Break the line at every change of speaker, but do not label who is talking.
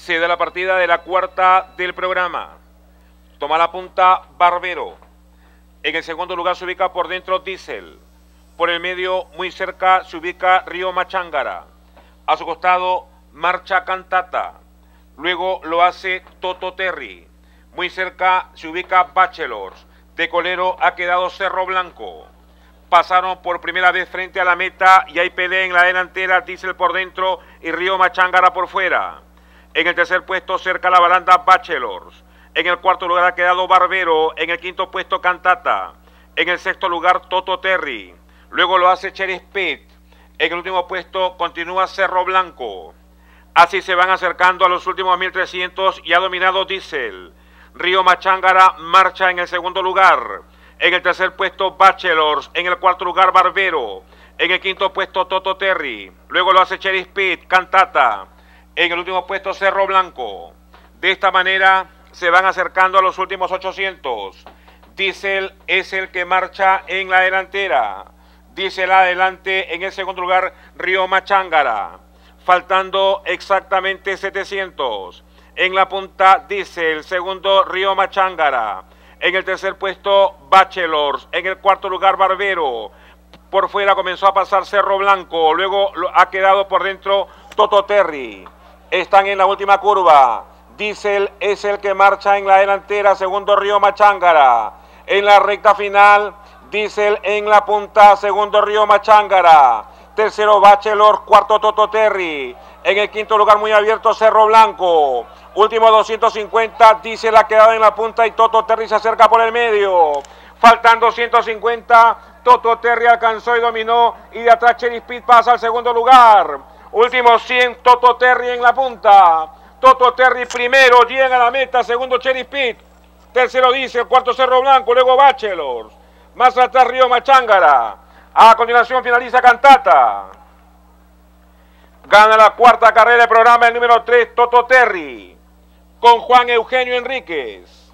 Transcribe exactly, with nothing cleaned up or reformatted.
Se da la partida de la cuarta del programa. Toma la punta Barbero. En el segundo lugar se ubica por dentro Diesel. Por el medio, muy cerca, se ubica Río Machángara. A su costado, marcha Cantata. Luego lo hace Toto Terry. Muy cerca se ubica Bachelors. De colero ha quedado Cerro Blanco. Pasaron por primera vez frente a la meta y hay pelea en la delantera, Diesel por dentro y Río Machángara por fuera. En el tercer puesto, cerca la baranda, Bachelors. En el cuarto lugar ha quedado Barbero. En el quinto puesto, Cantata. En el sexto lugar, Toto Terry. Luego lo hace Cherry Speed. En el último puesto continúa Cerro Blanco. Así se van acercando a los últimos mil trescientos y ha dominado Diesel. Río Machángara marcha en el segundo lugar. En el tercer puesto, Bachelors. En el cuarto lugar, Barbero. En el quinto puesto, Toto Terry. Luego lo hace Cherry Speed, Cantata. En el último puesto, Cerro Blanco. De esta manera se van acercando a los últimos ochocientos. Diesel es el que marcha en la delantera. Diesel adelante, en el segundo lugar, Río Machángara. Faltando exactamente setecientos. En la punta, Diesel. Segundo, Río Machángara. En el tercer puesto, Bachelors. En el cuarto lugar, Barbero. Por fuera comenzó a pasar Cerro Blanco. Luego ha quedado por dentro Toto Terry. Están en la última curva. Diesel es el que marcha en la delantera. Segundo, Río Machángara. En la recta final, Diesel en la punta. Segundo, Río Machángara. Tercero, Bachelor. Cuarto, Toto Terry. En el quinto lugar, muy abierto, Cerro Blanco. Último doscientos cincuenta, Diesel ha quedado en la punta y Toto Terry se acerca por el medio. Faltando ciento cincuenta, Toto Terry alcanzó y dominó y de atrás Cherry Speed pasa al segundo lugar. Último cien, Toto Terry en la punta. Toto Terry primero, llega a la meta, segundo Cherry Speed. Tercero Diesel, cuarto Cerro Blanco, luego Bachelors. Más atrás Río Machángara. A continuación finaliza Cantata. Gana la cuarta carrera del programa el número tres, Toto Terry, con Juan Eugenio Enríquez.